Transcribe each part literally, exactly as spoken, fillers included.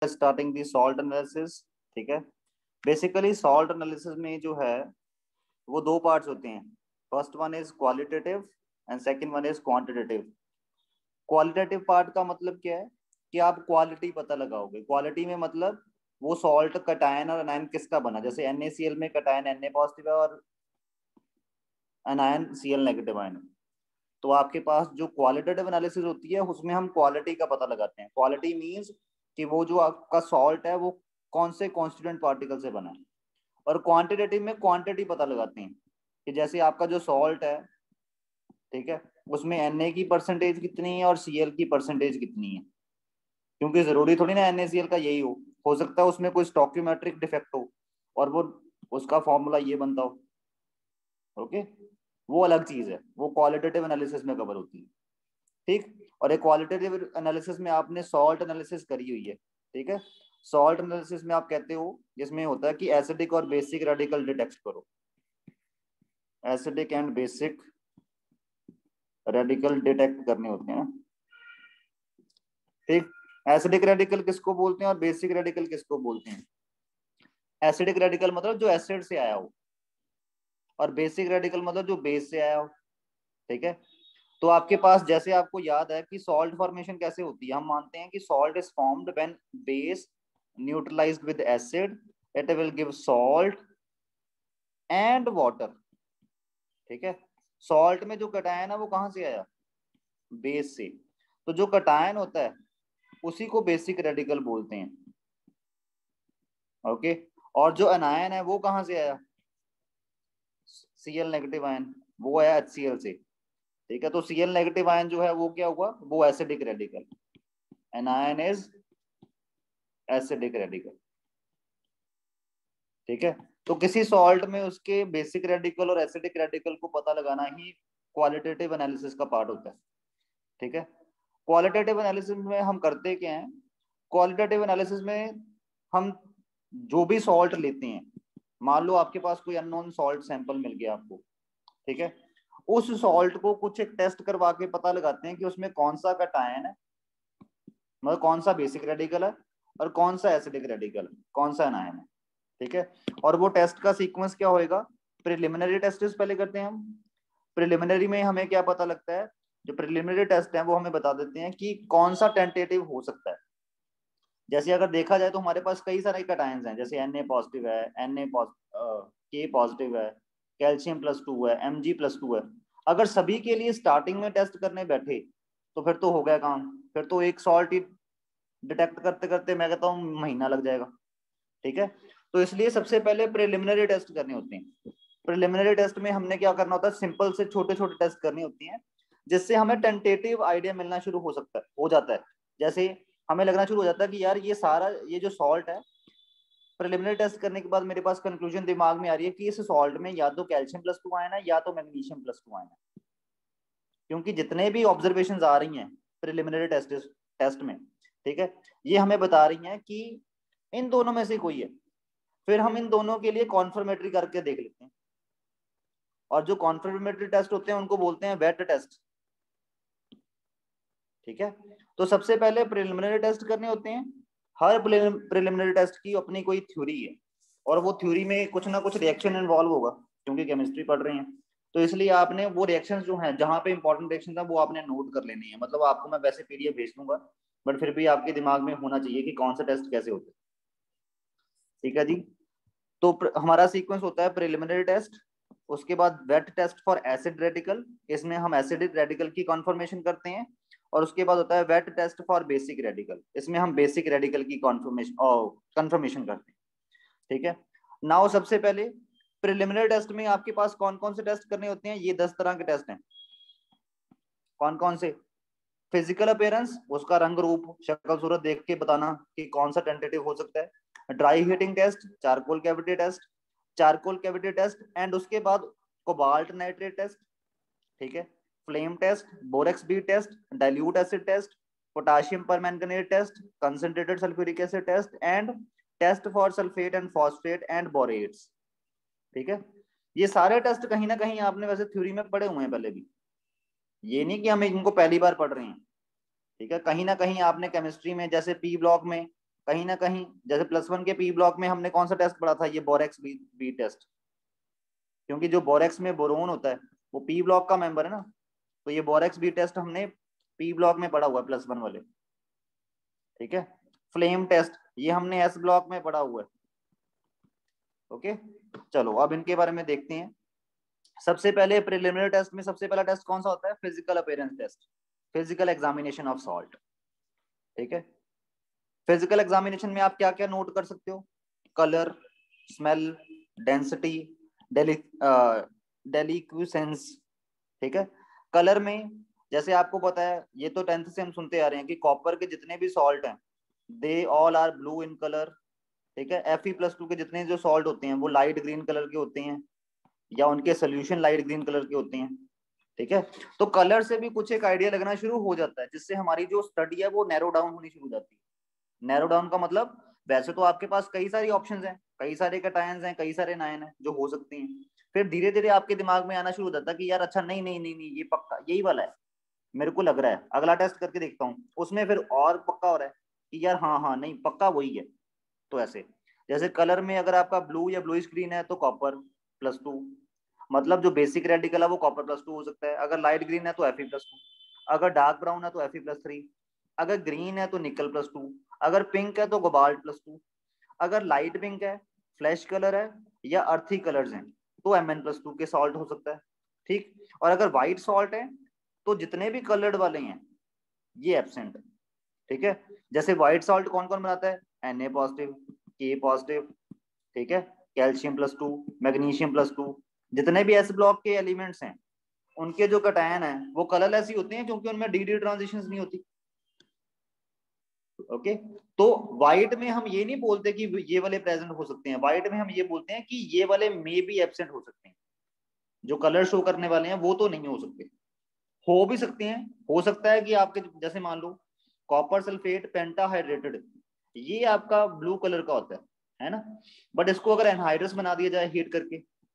Starting the salt analysis. ठीक है, basically salt analysis में जो है वो दो पार्ट्स होते हैं। First one is qualitative and second one is quantitative. Qualitative part का मतलब क्या है कि आप क्वालिटी पता लगाओगे। क्वालिटी में मतलब वो सॉल्ट कटायन और अनायन किसका बना, जैसे NaCl में कटायन Na पॉजिटिव है और अनायन Cl नेगेटिव आयन। तो आपके पास जो क्वालिटेटिव एनालिसिस होती है उसमें हम क्वालिटी का पता लगाते हैं। क्वालिटी मींस कि वो जो आपका सॉल्ट है वो कौन से कॉन्स्टिट्यूएंट पार्टिकल से बना है। और क्वांटिटेटिव में क्वांटिटी पता लगाते हैं कि जैसे आपका जो सॉल्ट है, ठीक है, उसमें Na की परसेंटेज कितनी है और Cl की परसेंटेज कितनी है। क्योंकि जरूरी थोड़ी ना NaCl का यही हो हो सकता है उसमें कोई स्टोइकियोमेट्रिक डिफेक्ट हो और वो उसका फॉर्मूला ये बनता हो। ओके, वो अलग चीज है, वो क्वालिटेटिव एनालिसिस में कवर होती है। ठीक, और एक क्वालिटेटिव एनालिसिस में आपने सॉल्ट एनालिसिस करी हुई है। ठीक है, सॉल्ट एनालिसिस में आप कहते हो जिसमें होता है कि एसिडिक और बेसिक रेडिकल डिटेक्ट करो। Acidic and basic radical detect करने होते हैं। ठीक, एसिडिक रेडिकल किसको बोलते हैं और बेसिक रेडिकल किसको बोलते हैं। एसिडिक रेडिकल मतलब जो एसिड से आया हो और बेसिक रेडिकल मतलब जो बेस से आया हो। ठीक है, तो आपके पास जैसे आपको याद है कि सॉल्ट फॉर्मेशन कैसे होती है, हम मानते हैं कि salt is formed when base neutralized with acid, it will give salt and water. ठीक है, सॉल्ट में जो कटायन है वो कहां से आया, बेस से। तो जो कटायन होता है उसी को बेसिक रेडिकल बोलते हैं। ओके, और जो अनायन है वो कहां से आया, Cl नेगेटिव आयन, वो आया HCl से। ठीक है, तो Cl नेगेटिव आयन जो है वो क्या हुआ, वो acidic radical. Anion is acidic radical. ठीक है, तो किसी सॉल्ट में उसके बेसिक रेडिकल और एसिडिक रेडिकल को पता लगाना ही क्वालिटेटिव एनालिसिस का पार्ट होता है। ठीक है, क्वालिटेटिव एनालिसिस में हम करते क्या हैं, क्वालिटेटिव एनालिसिस में हम जो भी सॉल्ट लेते हैं, मान लो आपके पास कोई अननोन सॉल्ट सैंपल मिल गया आपको। ठीक है, उस सॉल्ट को कुछ एक टेस्ट करवा के पता लगाते हैं कि उसमें कौन सा कटायन है, मतलब कौन सा बेसिक रेडिकल है और कौन सा एसिडिक रेडिकल है, कौन सा अनायन है। ठीक है, और वो टेस्ट का सीक्वेंस क्या होएगा, प्रिलिमिनरी टेस्ट पहले करते हैं हम। प्रिलिमिनरी में हमें क्या पता लगता है, जो प्रिलिमिनरी टेस्ट है वो हमें बता देते हैं कि कौन सा टेंटेटिव हो सकता है। जैसे अगर देखा जाए तो हमारे पास कई सारे कटायंस हैं, जैसे Na पॉजिटिव है, Na के पॉजिटिव है, कैल्शियम प्लस टू है, Mg प्लस टू है। अगर सभी के लिए स्टार्टिंग में टेस्ट करने बैठे तो फिर तो हो गया काम, फिर तो एक सॉल्ट ही डिटेक्ट करते करते मैं कहता हूँ महीना लग जाएगा। ठीक है, तो इसलिए सबसे पहले प्रिलिमिनरी टेस्ट करने होते हैं। प्रिलिमिनरी टेस्ट में हमने क्या करना होता है, सिंपल से छोटे छोटे टेस्ट करनी होती हैं जिससे हमें टेंटेटिव आइडिया मिलना शुरू हो सकता है हो जाता है। जैसे हमें लगना शुरू हो जाता है कि यार ये सारा ये जो सॉल्ट है, प्रिलिमिनरी टेस्ट करने के बाद मेरे पास कंक्लूजन दिमाग में आ रही है कि इस सॉल्ट में या तो कैल्शियम प्लस टू आयन है या तो मैग्नीशियम प्लस टू आयन है। क्योंकि जितने भी ऑब्जर्वेशन आ रही हैं प्रिलिमिनरी टेस्ट टेस्ट में, ठीक है, ये हमें बता रही हैं कि इन दोनों में से कोई है। फिर हम इन दोनों के लिए कॉन्फर्मेटरी करके देख लेते हैं, और जो कॉन्फर्मेटरी टेस्ट होते हैं उनको बोलते हैं वेट टेस्ट। ठीक है, तो सबसे पहले प्रिलिमिनरी टेस्ट करने होते हैं। हर प्रिलिमिनरी टेस्ट की अपनी कोई थ्योरी है और वो थ्योरी में कुछ ना कुछ रिएक्शन इन्वॉल्व होगा, क्योंकि केमिस्ट्री पढ़ रहे हैं तो इसलिए आपने वो रिएक्शंस जो हैं जहां पे इंपॉर्टेंट रिएक्शन है वो आपने नोट कर लेनी है। मतलब आपको मैं वैसे पीडीएफ भेज दूंगा, बट फिर भी आपके दिमाग में होना चाहिए कि कौन सा टेस्ट कैसे होता है। ठीक है जी, तो हमारा सीक्वेंस होता है प्रिलिमिनरी टेस्ट, उसके बाद wet test for acid radical, इसमें हम एसिडिक रेडिकल की कॉन्फर्मेशन करते हैं, और उसके बाद होता है wet test for basic radical, इसमें हम बेसिक रेडिकल की कॉन्फर्मेशन कन्फर्मेशन करते हैं। ठीक है, नाउ सबसे पहले प्रिलिमिनरी टेस्ट में आपके पास कौन कौन से टेस्ट करने होते हैं, ये दस तरह के टेस्ट हैं। कौन कौन से, फिजिकल अपीयरेंस, उसका रंग रूप शक्ल सूरत देख के बताना कि कौन सा टेंटेटिव हो सकता है। Dry heating test, charcoal cavity test, charcoal cavity test and उसके बाद कोबाल्ट नाइट्रेट टेस्ट। ठीक है, flame test, borax bead test, dilute acid test, potassium permanganate test, concentrated sulphuric acid test and test for sulphate and phosphate and borates. ठीक है, ये सारे test कहीं ना कहीं आपने वैसे थ्योरी में पढ़े हुए हैं पहले भी, ये नहीं कि हम इनको पहली बार पढ़ रहे हैं। ठीक है, कहीं ना कहीं आपने केमिस्ट्री में जैसे पी ब्लॉक में कहीं ना कहीं जैसे प्लस वन के पी ब्लॉक में हमने कौन सा टेस्ट पढ़ा था, ये बोरेक्स बी, बी टेस्ट, क्योंकि जो बोरेक्स में बोरोन होता है वो पी ब्लॉक का मेंबर है ना, तो ये बोरेक्स बी टेस्ट हमने पी ब्लॉक में पढ़ा हुआ है प्लस वन वाले, ठीक है। फ्लेम टेस्ट ये हमने एस ब्लॉक में पढ़ा हुआ है, ओके। चलो अब इनके बारे में देखते हैं। सबसे पहले प्रिलिमिनरी टेस्ट में सबसे पहला टेस्ट कौन सा होता है, physical appearance test, physical examination of salt, ठीक है। फिजिकल एग्जामिनेशन में आप क्या क्या नोट कर सकते हो, कलर, स्मेल, डेंसिटी, डेलिक्विसेंस, ठीक है। कलर में जैसे आपको पता है, ये तो टेंथ से हम सुनते आ रहे हैं कि कॉपर के जितने भी सॉल्ट हैं they all are blue in colour, ठीक है। एफ ई प्लस टू के जितने जो सॉल्ट होते हैं वो लाइट ग्रीन कलर के होते हैं, या उनके सोल्यूशन लाइट ग्रीन कलर के होते हैं, ठीक है। तो कलर से भी कुछ एक आइडिया लगना शुरू हो जाता है, जिससे हमारी जो स्टडी है वो नैरो डाउन होनी शुरू हो जाती है। नैरो डाउन का मतलब, वैसे तो आपके पास कई सारी ऑप्शंस हैं, कई सारे कैटायंस हैं, कई सारे नायन हैं जो हो सकती हैं, फिर धीरे धीरे आपके दिमाग में आना शुरू हो जाता है कि यार अच्छा नहीं नहीं नहीं नहीं ये पक्का यही वाला है, मेरे को लग रहा है अगला टेस्ट करके देखता हूँ, उसमें फिर और पक्का हो रहा है कि यार हाँ हाँ नहीं पक्का वही है। तो ऐसे जैसे कलर में अगर आपका ब्लू या ब्लूइश ग्रीन है तो कॉपर प्लस टू, मतलब जो बेसिक रेडिकल है वो कॉपर प्लस टू हो सकता है। अगर लाइट ग्रीन है तो एफ प्लस टू, अगर डार्क ब्राउन है तो एफ प्लस थ्री, अगर ग्रीन है तो निकल प्लस टू, अगर पिंक है तो कोबाल्ट प्लस टू, अगर लाइट पिंक है, फ्लैश कलर है या अर्थी कलर्स हैं तो एम एन प्लस टू के सॉल्ट हो सकता है, ठीक। और अगर व्हाइट सॉल्ट है तो जितने भी कलर्ड वाले हैं ये एब्सेंट है, ठीक है। जैसे व्हाइट सॉल्ट कौन कौन बनाता है, N A positive, K positive, ठीक है, calcium plus two, magnesium plus two, जितने भी एस ब्लॉक के एलिमेंट्स हैं उनके जो कटायन है वो कलरलेस ही होते हैं क्योंकि उनमें डी डी ट्रांजिशंस नहीं होती, ओके। तो व्हाइट में हम ये नहीं बोलते कि ये वाले प्रेजेंट हो सकते हैं, व्हाइट में हम ये बोलते हैं कि ये वाले मे भी एब्सेंट हो सकते हैं, जो कलर शो करने वाले हैं वो तो नहीं हो सकते, हो भी सकते हैं। हो सकता है कि आपके जैसे मान लो कॉपर सल्फेट पेंटाहाइड्रेटेड, ये आपका ब्लू कलर का होता है है ना, बट इसको अगर एनहाइड्रस बना दिया जाए हीट करके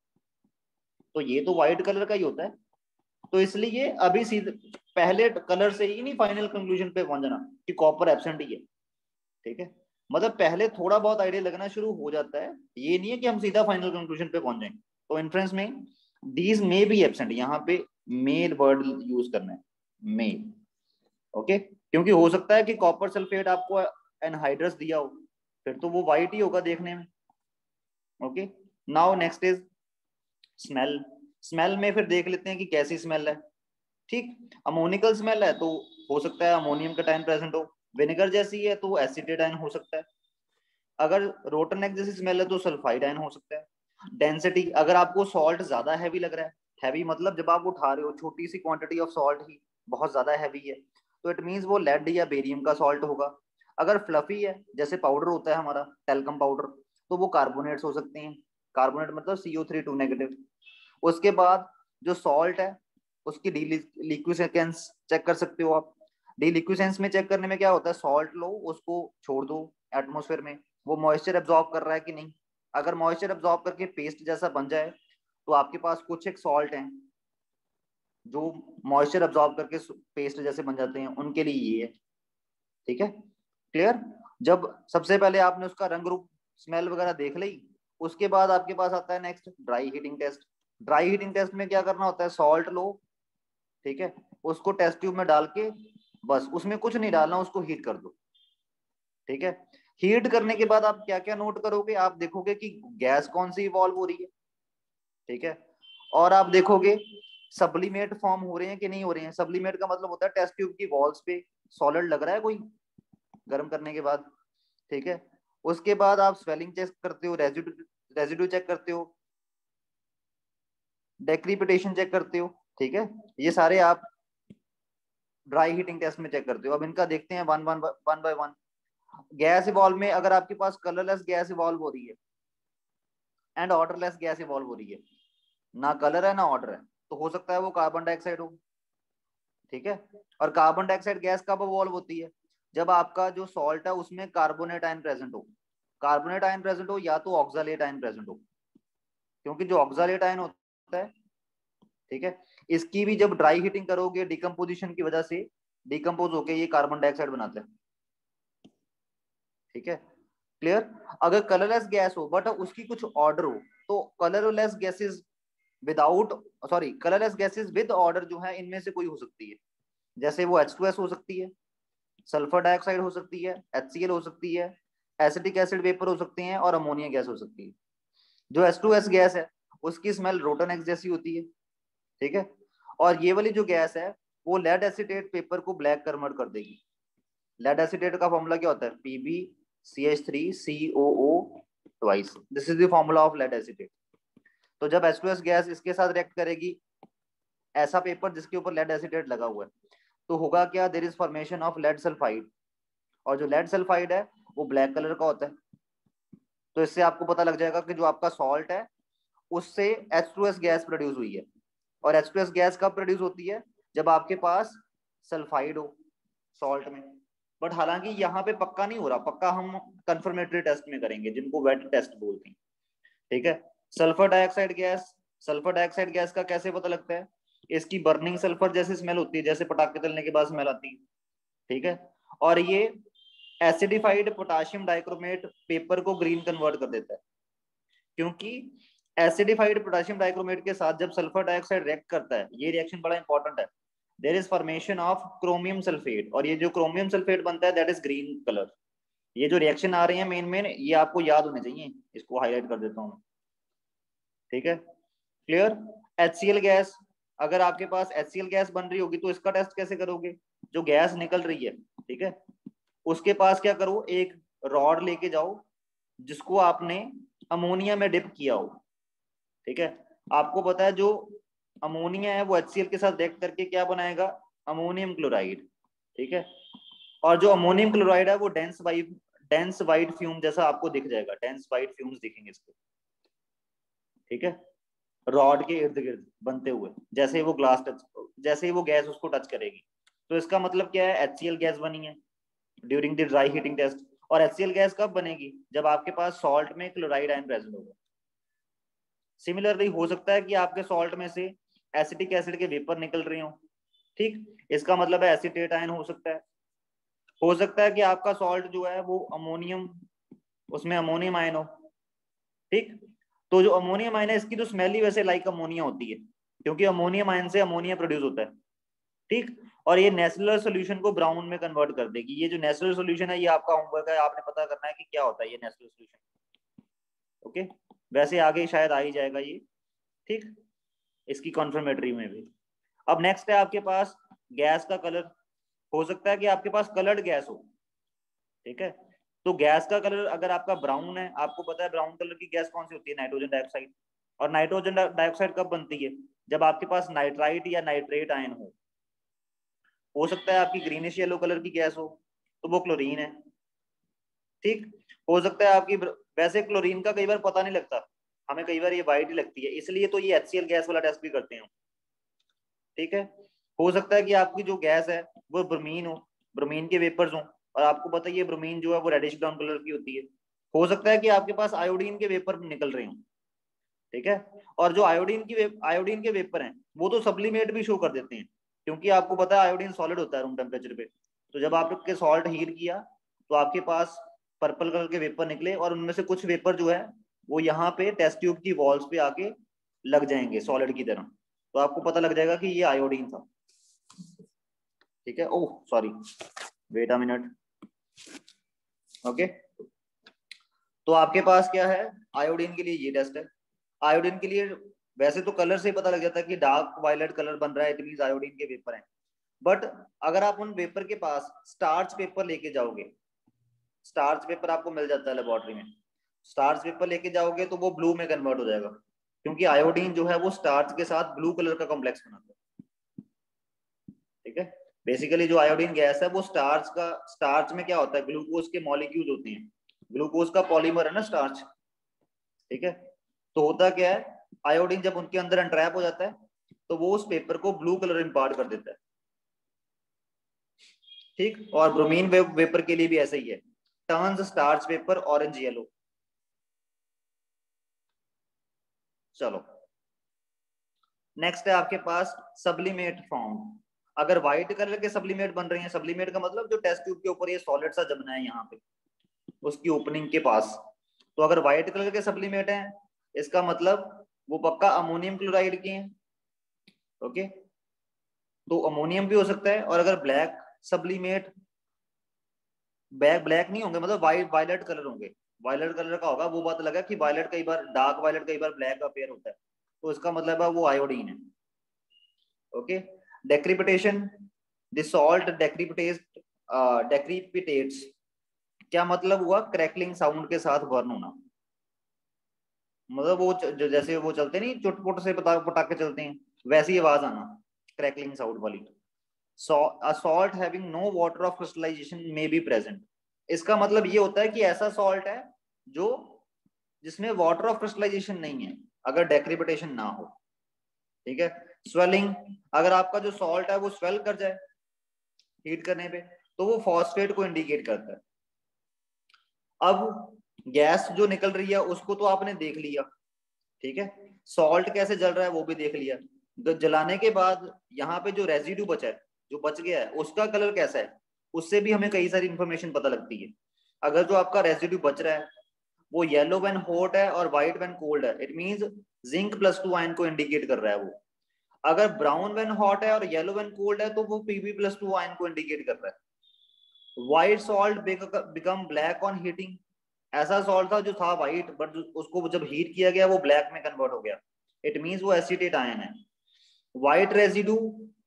तो ये तो व्हाइट कलर का ही होता है। तो इसलिए अभी सीधे पहले कलर से ही नहीं फाइनल कंक्लूजन पे पहुंच जाना कि कॉपर एब्सेंट ही है, ठीक है। मतलब पहले थोड़ा बहुत आइडिया लगना शुरू हो जाता है, ये नहीं है कि हम सीधा फाइनल कंक्लूजन पे पहुंच जाएंगे। तो इन्फ्रेंस में दीज मे बी एब्सेंट, यहाँ पे मे वर्ड यूज करना है, मे, ओके। क्योंकि हो सकता है कि कॉपर सल्फेट आपको एनहाइड्रस दिया हो, फिर तो वो व्हाइट ही होगा देखने में, okay. Now next is smell. Smell में फिर देख लेते हैं कि कैसी स्मेल है, ठीक। अमोनिकल स्मेल है तो हो सकता है अमोनियम कटायन प्रेजेंट हो, विनेगर जैसी है तो एसिटेटाइन हो सकता है, अगर रोटरनेक जैसी स्मेल है तो सल्फाइड आयन हो सकता है। डेंसिटी, अगर आपको सॉल्ट ज्यादा हैवी लग रहा है, हैवी मतलब जब आप उठा रहे हो छोटी सी क्वांटिटी ऑफ सॉल्ट ही बहुत ज्यादा हैवी है, तो इट मीन्स वो लेड या बेरियम का सॉल्ट होगा। अगर फ्लफी है जैसे पाउडर होता है हमारा टेल्कम पाउडर, तो वो कार्बोनेट्स हो सकते हैं, कार्बोनेट मतलब C O three two negative. उसके बाद जो सॉल्ट है उसकी डी लिक्विसेंस चेक कर सकते हो आप। डी लिक्विसेंस में चेक करने में क्या होता है, सॉल्ट लो उसको छोड़ दो एटमोसफेयर में, वो मॉइस्चर एब्जॉर्ब कर रहा है कि नहीं। अगर मॉइस्चर एब्जॉर्ब करके पेस्ट जैसा बन जाए तो आपके पास कुछ एक सॉल्ट हैं जो मॉइस्चर एब्जॉर्ब करके पेस्ट जैसे बन जाते हैं, उनके लिए ये है, ठीक है, क्लियर। जब सबसे पहले आपने उसका रंग रूप स्मेल वगैरह देख ली, उसके बाद आपके पास आता है next dry heating test. Dry heating test में क्या करना होता है, सॉल्ट लो, ठीक है, उसको टेस्ट ट्यूब में डाल के बस उसमें कुछ नहीं डालना, उसको हीट कर दो, ठीक है। हीट करने के बाद आप क्या क्या नोट करोगे, आप देखोगे कि गैस कौन सी इवॉल्व हो रही है, ठीक है। और आप देखोगे सब्लिमेट फॉर्म हो रहे हैं कि नहीं हो रहे हैं। सब्लिमेट का मतलब होता है टेस्ट ट्यूब की वॉल्स पे सॉलिड लग रहा है कोई गर्म करने के बाद, ठीक है। उसके बाद आप स्वेलिंग चेक करते हो, रेजिड्यू रेजिड्यू चेक करते हो, डेक्रीपिटेशन चेक करते हो, ठीक है। ये सारे आप ड्राई हीटिंग टेस्ट में चेक करते हो। अब इनका देखते हैं one one one by one. Gas evolve में अगर आपके पास कलरलेस गैस इवॉल्व हो रही है एंड ऑर्डरलेस गैस इवॉल्व हो रही है, ना कलर है ना ऑर्डर है, तो हो सकता है वो कार्बन डाइऑक्साइड हो, ठीक है। और कार्बन डाइऑक्साइड गैस कब इवॉल्व होती है, जब आपका जो सॉल्ट है उसमें कार्बोनेट आयन प्रेजेंट हो। कार्बोनेट आयन प्रेजेंट हो या तो ऑक्सालेट आयन प्रेजेंट हो, क्योंकि जो ऑक्सालेट आयन होता है, ठीक है, इसकी भी जब ड्राई हीटिंग करोगे डिकम्पोजिशन की वजह से डिकम्पोज होकर ये कार्बन डाइऑक्साइड बनाते हैं, ठीक है, क्लियर। अगर कलरलेस गैस हो बट उसकी कुछ ऑर्डर हो, तो colourless gases without sorry colourless gases with odour जो है इनमें से कोई हो सकती है। जैसे वो एच टू एस हो सकती है, सल्फर डाइऑक्साइड हो सकती है, एच सी एल हो सकती है, एसिटिक एसिड वेपर हो सकती है, और अमोनिया गैस हो सकती है। जो एच टू एस गैस है उसकी स्मेल रोटन एक्स जैसी होती है, ठीक है। और ये वाली जो गैस है वो लेड एसिटेट पेपर को ब्लैक कन्वर्ट कर देगी। लेड एसिटेट का फॉर्मूला क्या होता है? PB C H three C O O twice, this is the formula of lead acetate. तो जब एच टू एस गैस इसके साथ रिएक्ट करेगी, ऐसा पेपर जिसके ऊपर लेड एसिटेट लगा हुआ है, तो होगा क्या? There is formation of lead sulphide, और जो लेड सल्फाइड है वो ब्लैक कलर का होता है। तो इससे आपको पता लग जाएगा कि जो आपका सॉल्ट है उससे H two S gas produce हुई है। और एच टू एस गैस कब प्रोड्यूस होती है? जब आपके पास सल्फाइड हो सॉल्ट में। बट हालांकि यहाँ पे पक्का नहीं हो रहा, पक्का हम कंफर्मेटरी टेस्ट में करेंगे जिनको वेट टेस्ट बोलते हैं, ठीक है। Sulphur dioxide gas, sulphur dioxide gas का कैसे पता लगता है? इसकी बर्निंग सल्फर जैसी स्मेल होती है, जैसे पटाखे तलने के बाद स्मेल आती है, ठीक है। और ये एसिडिफाइड पोटाशियम डाइक्रोमेट पेपर को ग्रीन कन्वर्ट कर देता है, क्योंकि एसिडिफाइड पोटाशियम डाइक्रोमेट के साथ जब सल्फर डाइऑक्साइड रिएक्ट करता है, ये रिएक्शन बड़ा इंपॉर्टेंट है, there is formation of chromium sulphate, और ये जो क्रोमियम सल्फेट बनता है दैट इज ग्रीन कलर। ये जो रिएक्शन आ रही है मेन मेन ये आपको याद होने चाहिए, इसको हाईलाइट कर देता हूँ, ठीक है, क्लियर। एचसीएल गैस, अगर आपके पास एचसीएल गैस बन रही होगी तो इसका टेस्ट कैसे करोगे? जो गैस निकल रही है, ठीक है, उसके पास क्या करो, एक रॉड लेके जाओ जिसको आपने अमोनिया में डिप किया हो, ठीक है। आपको पता है जो अमोनिया है वो एचसीएल के साथ रिएक्ट करके क्या बनाएगा? अमोनियम क्लोराइड, ठीक है। और जो अमोनियम क्लोराइड है वो dense white dense white fume जैसा आपको दिख जाएगा, डेंस वाइट फ्यूम्स दिखेंगे इसके, ठीक है, रॉड के इर्द गिर्द बनते हुए, जैसे ही वो ग्लास टच जैसे ही वो गैस उसको टच करेगी। तो इसका मतलब क्या है? एचसीएल गैस बनी है during the dry heating test. और एचसीएल गैस कब बनेगी? जब आपके पास सॉल्ट में क्लोराइड आयन प्रेजेंट होगा। सिमिलरली हो सकता है कि आपके सॉल्ट में से एसिटिक एसिड के वेपर निकल रहे हो, ठीक, इसका मतलब है एसिटेट आयन हो सकता है। हो सकता है कि आपका सॉल्ट जो है वो अमोनियम, उसमें अमोनियम आयन हो, ठीक। तो जो अमोनियम आयन है इसकी तो स्मेल ही वैसे लाइक अमोनिया होती है, क्योंकि अमोनियम आयन से अमोनिया प्रोड्यूस होता है, ठीक। और ये नेचुरल सॉल्यूशन को ब्राउन में कन्वर्ट कर देगी। ये जो नेचुरल सॉल्यूशन है ये आपका होमवर्क है, आपने पता करना है कि क्या होता है ये नेचुरल सॉल्यूशन, ओके। वैसे आगे शायद आ ही जाएगा ये, ठीक, इसकी कॉन्फर्मेटरी में भी। अब नेक्स्ट है आपके पास गैस का कलर। हो सकता है कि आपके पास कलर्ड गैस हो, ठीक है। तो गैस का कलर अगर आपका ब्राउन है, आपको पता है ब्राउन कलर की गैस कौन सी होती है? Nitrogen dioxide. और नाइट्रोजन डाइऑक्साइड कब बनती है? जब आपके पास नाइट्राइट या नाइट्रेट आयन हो। हो सकता है आपकी ग्रीनिश येलो कलर की गैस हो, तो वो क्लोरीन है, ठीक। हो सकता है आपकी, वैसे क्लोरीन का कई बार पता नहीं लगता, हमें कई बार ये वाइट ही लगती है, इसलिए तो ये एचसीएल गैस वाला टेस्ट भी करते हैं, ठीक है। हो सकता है कि आपकी जो गैस है वो ब्रोमीन हो, ब्रोमीन के वेपर्स हो, और आपको पता है ये ब्रोमीन जो है वो रेडिश ब्राउन कलर की होती है। हो सकता है कि आपके पास आयोडीन के वेपर निकल रहे हो, ठीक है। और जो आयोडीन की आयोडीन के वेपर हैं वो तो सब्लिमेट भी शो कर देते हैं, क्योंकि आपको पता है आयोडीन सॉलिड होता है रूम टेम्परेचर पे। तो जब आपके सॉल्ट हीट किया तो आपके पास पर्पल कलर के वेपर निकले, और उनमें से कुछ वेपर जो है वो यहाँ पे टेस्ट ट्यूब की वॉल्स पे आके लग जाएंगे सॉलिड की तरह, तो आपको पता लग जाएगा कि ये आयोडीन था, ठीक है। Oh sorry, wait a minute, okay. तो आपके पास क्या है? आयोडीन के लिए ये टेस्ट है। आयोडीन के लिए वैसे तो कलर से ही पता लग जाता है कि डार्क वायलेट कलर बन रहा है, इट मींस आयोडीन के वेपर हैं। बट अगर आप उन वेपर के पास स्टार्च पेपर लेके जाओगे, स्टार्च पेपर आपको मिल जाता है लेबोरेटरी में, स्टार्च पेपर लेके जाओगे तो वो ब्लू में कन्वर्ट हो जाएगा, क्योंकि आयोडीन जो है वो स्टार्च के साथ ब्लू कलर का कॉम्प्लेक्स बनाता है, ठीक है। बेसिकली जो आयोडीन गैस है वो स्टार्च का, स्टार्च में क्या होता है, ग्लूकोज के मॉलिक्यूल्स होते हैं, ग्लूकोज का पॉलीमर है ना स्टार्च, ठीक है। तो होता क्या है, आयोडीन जब उनके अंदर अनट्रैप हो जाता है तो वो उस पेपर को ब्लू कलर इम्पार्ट कर देता है, ठीक। और ब्रोमीन वे, वेपर के लिए भी ऐसा ही है, turns starch paper orange yellow. चलो नेक्स्ट है आपके पास सब्लिमेट फॉर्म। अगर व्हाइट कलर के सब्लिमेट बन रहे हैं, सब्लिमेट का मतलब जो टेस्ट ट्यूब के ऊपर ये सॉलिड सा जमना है यहाँ पे, उसकी ओपनिंग के पास। तो अगर व्हाइट कलर के सब्लिमेट हैं इसका मतलब वो पक्का अमोनियम क्लोराइड के हैं। ओके, तो अमोनियम भी हो सकता है। और अगर ब्लैक सब्लिमेट, बैक ब्लैक नहीं होंगे, मतलब वाइट वायलेट कलर होंगे, वायलेट कलर का होगा, वो बात लगा कि वायलेट कई बार डार्क वायलेट कई बार ब्लैक अपेयर होता है, तो इसका मतलब है वो आयोडीन है। Okay, decrepitation, the salt decrepitate decrepitates, क्या मतलब हुआ? क्रैकलिंग साउंड के साथ बर्न होना, मतलब वो ज- जैसे वो चलते नहीं चुटपुट से पटा पटाखे चलते हैं, वैसी आवाज आना, क्रैकलिंग साउंड वाली। a salt having no water of crystallization may be present, इसका मतलब ये होता है कि ऐसा सॉल्ट है जो जिसमें वाटर ऑफ क्रिस्टलाइजेशन नहीं है, अगर डेक्रिपिटेशन ना हो। ठीक है, स्वेलिंग, अगर आपका जो सॉल्ट है वो स्वेल कर जाए हीट करने पे तो वो फॉस्फेट को इंडिकेट करता है। अब गैस जो निकल रही है उसको तो आपने देख लिया, ठीक है, सॉल्ट कैसे जल रहा है वो भी देख लिया। तो जलाने के बाद यहाँ पे जो रेजिड्यू बचा है, जो बच गया है, उसका कलर कैसा है, उससे भी हमें कई सारी इंफॉर्मेशन पता लगती है। अगर जो आपका रेजिड्यू बच रहा है वो येलो व्हेन हॉट है और व्हाइट व्हेन कोल्ड है, it means zinc plus two ion को इंडिकेट कर रहा है वो। अगर ब्राउन व्हेन हॉट है और येलो व्हेन कोल्ड है तो वो पीबी प्लस टू आयन को इंडिकेट कर रहा है। White salt become black on heating, ऐसा सॉल्ट था जो था व्हाइट बट उसको जब हीट किया गया वो ब्लैक में कन्वर्ट हो गया, इट मींस वो एसिटेट आयन है। White residue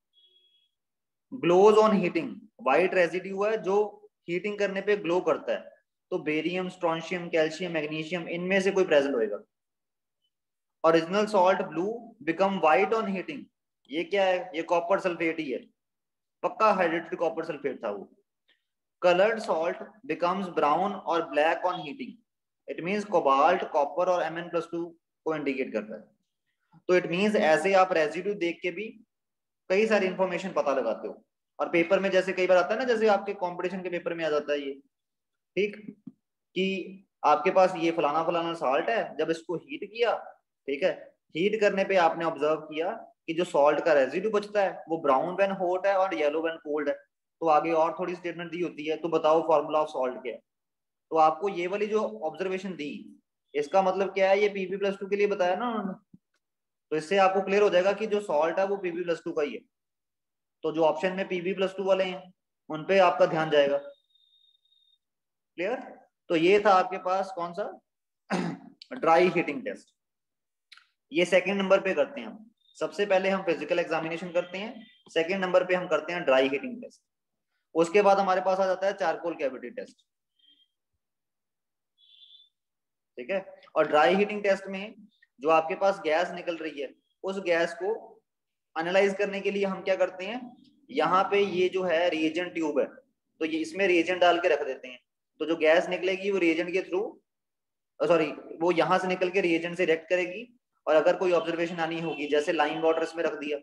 glows on heating, white residue है जो हीटिंग करने पे ग्लो करता है, तो बेरियम, स्ट्रोंशियम, कैल्शियम, मैग्नीशियम, इनमें से कोई प्रेजेंट होएगा। Original salt blue become white on heating, ये क्या है? ये कॉपर सल्फेट ही है, पक्का हाइड्रेटेड कॉपर सल्फेट था वो। कलर्ड सॉल्ट बिकम्स ब्राउन और black on heating, it means cobalt, copper और एम एन प्लस टू को इंडिकेट करता है। तो इट मींस ऐसे आप रेजिड्यू देख के भी कई सारी इंफॉर्मेशन पता लगाते हो। और पेपर में जैसे कई बार आता है ना, जैसे आपके कंपटीशन के पेपर में आ जाता है ये, ठीक, कि आपके पास ये फलाना फलाना सॉल्ट है, जब इसको हीट किया, ठीक है, हीट करने पे आपने ऑब्जर्व किया कि जो सॉल्ट का रेजिड्यू बचता है वो ब्राउन व्हेन हॉट है और येलो व्हेन कोल्ड है। तो आगे और थोड़ी स्टेटमेंट दी होती है, तो बताओ फॉर्मूला ऑफ सॉल्ट क्या है। तो आपको ये वाली जो ऑब्जर्वेशन दी, इसका मतलब क्या है, ये पीबी प्लस टू के लिए बताया ना उन्होंने। तो इससे आपको क्लियर हो जाएगा कि जो सॉल्ट है वो पीबी प्लस टू का ही है। तो जो ऑप्शन में पीबी प्लस टू वाले हैं उन पे आपका ध्यान जाएगा। क्लियर? तो ये था आपके पास कौन सा ड्राई हीटिंग टेस्ट। ये सेकंड नंबर पे करते हैं हम। सबसे पहले हम फिजिकल एग्जामिनेशन करते हैं, सेकंड नंबर पे हम करते हैं ड्राई हीटिंग टेस्ट। उसके बाद हमारे पास आ जाता है चारकोल कैविटी टेस्ट। ठीक है, और ड्राई हीटिंग टेस्ट में जो आपके पास गैस निकल रही है उस गैस को एनालाइज करने के लिए हम क्या करते हैं, यहाँ पे ये जो है रिएजेंट ट्यूब है, तो ये इसमें रिएजेंट डाल के रख देते हैं। तो जो गैस निकलेगी वो रिएजेंट के थ्रू, सॉरी, वो यहां से निकल के रिएजेंट से रिएक्ट करेगी। और अगर कोई ऑब्जर्वेशन आनी होगी, जैसे लाइम वाटर इसमें रख दिया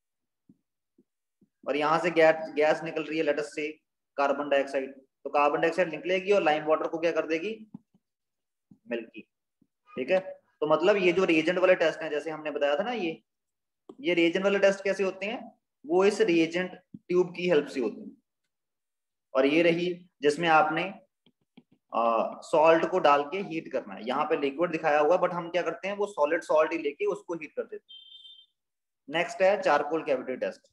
और यहाँ से गैस गैस निकल रही है लेटस से कार्बन डाइऑक्साइड, तो कार्बन डाइऑक्साइड निकलेगी और लाइम वाटर को क्या कर देगी, मिल्की। ठीक है, तो मतलब ये जो रिएजेंट वाले टेस्ट हैं, जैसे हमने बताया था ना, ये ये रिएजेंट वाले टेस्ट कैसे होते हैं, वो इस रिएजेंट ट्यूब की हेल्प से होते हैं। और ये रही जिसमें आपने सॉल्ट uh, को डाल के हीट करना है, यहाँ पे लिक्विड दिखाया हुआ बट हम क्या करते हैं वो सॉलिड सॉल्ट ही लेके उसको हीट कर देते हैं। नेक्स्ट है charcoal cavity test.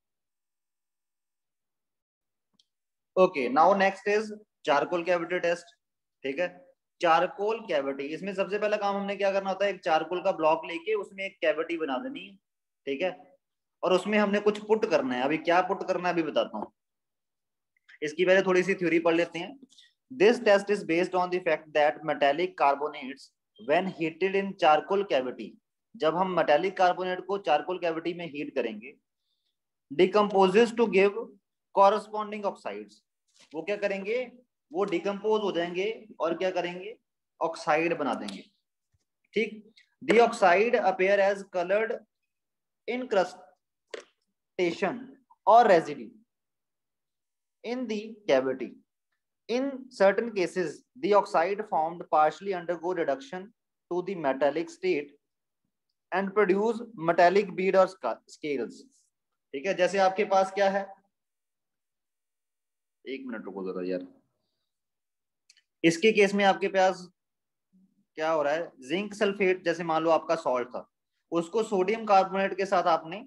Okay, now next is charcoal cavity test. ठीक है, चारकोल कैविटी, इसमें सबसे पहला काम हमने क्या करना होता है, एक चारकोल का ब्लॉक लेके उसमें एक कैविटी बना देनी है। ठीक है, और उसमें हमने कुछ पुट करना है। अभी क्या पुट करना है अभी बताता हूँ, इसकी पहले थोड़ी सी थ्योरी पढ़ लेते हैं। This test is based on the fact that metallic carbonates when heated in charcoal cavity, जब हम metallic carbonate को charcoal cavity में heat करेंगे, decomposes to give corresponding oxides, वो क्या करेंगे, वो डिकम्पोज हो जाएंगे और क्या करेंगे, ऑक्साइड बना देंगे। ठीक, the oxide appear as colored incrustation or residue in the cavity. In certain cases, the oxide formed partially undergo reduction to the metallic state and produce metallic bead or scales. ठीक है, जैसे आपके पास क्या है, एक मिनट रुको जरा यार, इसके केस में आपके पास क्या हो रहा है, जिंक सल्फेट जैसे मान लो आपका सॉल्ट था, उसको सोडियम कार्बोनेट के साथ आपने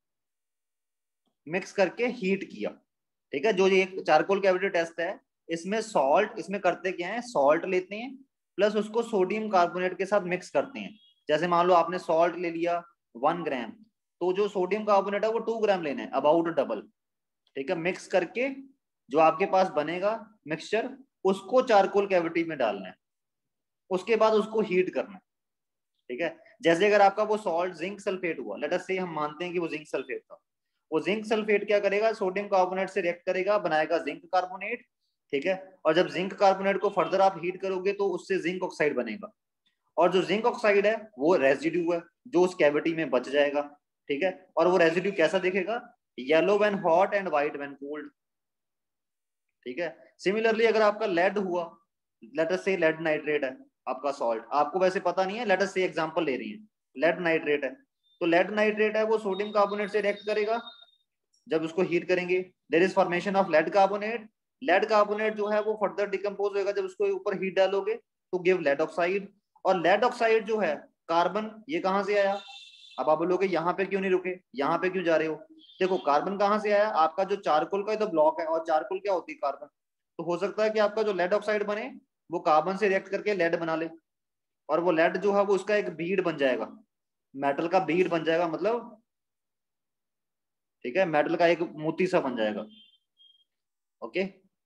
मिक्स करके हीट किया, ठीक है। जो ये चारकोल कैविटी टेस्ट है, इसमें सॉल्ट, इसमें करते क्या है, सॉल्ट लेते हैं प्लस उसको सोडियम कार्बोनेट के साथ मिक्स करते हैं। जैसे मान लो आपने सॉल्ट ले लिया वन ग्राम, तो जो सोडियम कार्बोनेट है वो टू ग्राम लेना है, अबाउट डबल, ठीक है। मिक्स करके जो आपके पास बनेगा मिक्सचर, उसको चारकोल कैविटी में डालना है, उसके बाद उसको हीट करना है, ठीक है। जैसे अगर आपका वो सॉल्ट जिंक सल्फेट हुआ, लेट अस से हम मानते हैं कि वो जिंक सल्फेट था, वो जिंक सल्फेट क्या करेगा, सोडियम कार्बोनेट से रिएक्ट करेगा, बनाएगा जिंक कार्बोनेट, ठीक है। और जब जिंक कार्बोनेट को फर्दर आप हीट करोगे तो उससे जिंक ऑक्साइड बनेगा, और जो जिंक ऑक्साइड है वो रेजिड्यू है जो उस कैविटी में बच जाएगा, ठीक है। और वो रेजिड्यू कैसा दिखेगा, yellow when hot and white when cold, ठीक है। सिमिलरली अगर आपका लेड हुआ, लेट अस से लेड नाइट्रेट है आपका सॉल्ट, आपको वैसे पता नहीं है, लेट अस से एग्जांपल ले रही है, लेड नाइट्रेट है, तो लेड नाइट्रेट है वो सोडियम कार्बोनेट से रिएक्ट करेगा, जब उसको हीट करेंगे there is formation of lead carbonate, lead carbonate जो है वो फर्दर डिकम्पोज होगा, जब उसको ऊपर हीट डालोगे तो गिव लेड ऑक्साइड, और लेड ऑक्साइड जो है कार्बन, ये कहां से आया, अब आप बोलोगे यहाँ पे क्यों नहीं रुके, यहाँ पे क्यों जा रहे हो, देखो कार्बन कहाँ से आया, आपका जो चारकोल का तो ब्लॉक है, और चारकोल क्या होती है, कार्बन, तो हो सकता है कि आपका जो लेड ऑक्साइड बने वो कार्बन से रिएक्ट करके लेड बना ले, और वो लेड जो है वो उसका एक बीड बन जाएगा, मेटल का बीड बन जाएगा, मतलब ठीक है, मेटल का एक मोती सा बन जाएगा, ओके।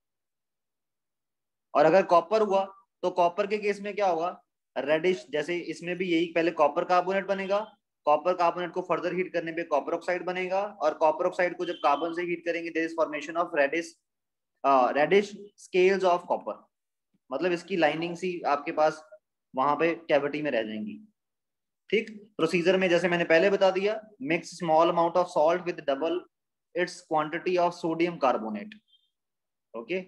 और अगर कॉपर हुआ तो कॉपर के केस में क्या होगा, रेडिश, जैसे इसमें भी यही, पहले कॉपर कार्बोनेट बनेगा, कॉपर कार्बोनेट को फर्दर हीट करने पे कॉपर ऑक्साइड बनेगा, और कॉपर ऑक्साइड को जब कार्बन से हीट करेंगे there is formation of reddish, reddish scales of copper, मतलब इसकी लाइनिंग सी आपके पास वहां पे कैविटी में रह जाएंगी, ठीक। प्रोसीजर में जैसे मैंने पहले बता दिया, mix small amount of salt with double its quantity of sodium carbonate, okay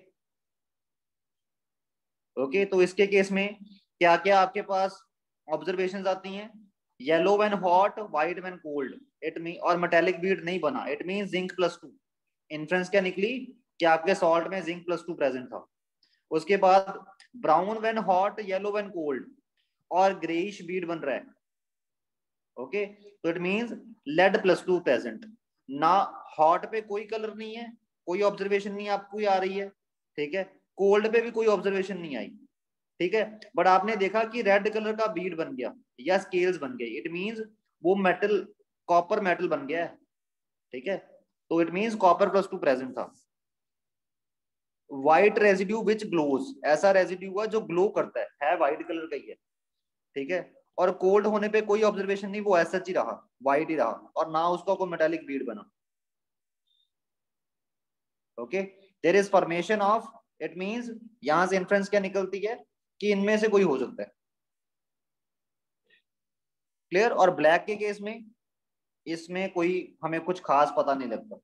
okay. तो इसके केस में क्या क्या आपके पास ऑब्जर्वेशंस आती हैं, yellow when hot, white when cold, it mean, और मेटेलिक बीड नहीं बना, it mean zinc plus two, inference क्या निकली कि आपके सॉल्ट में जिंक प्लस टू प्रेजेंट था। उसके बाद brown when hot, yellow when cold, और ग्रेइश बीड बन रहा है, ओके, तो it means lead plus two present ना, हॉट पे कोई कलर नहीं है, कोई ऑब्जर्वेशन नहीं आपको आ रही है, ठीक है, कोल्ड पे भी कोई ऑब्जर्वेशन नहीं आई, ठीक है, बट आपने देखा कि रेड कलर का बीड बन गया या स्केल्स बन गए, इट मींस वो मेटल, कॉपर मेटल बन गया है, ठीक है, तो it means copper plus two present था। व्हाइट रेजिड्यू विच ग्लोज, ऐसा रेजिड्यू हुआ जो ग्लो करता है, है व्हाइट कलर का ही है, ठीक है, और कोल्ड होने पे कोई ऑब्जर्वेशन नहीं, वो ऐसा ही रहा, व्हाइट ही रहा, और ना उसका कोई मेटालिक बीड बना, okay. There is formation of, it means यहां से इन्फ्रेंस क्या निकलती है कि इनमें से कोई हो सकता है, क्लियर। और ब्लैक के केस में इसमें कोई हमें कुछ खास पता नहीं लगता,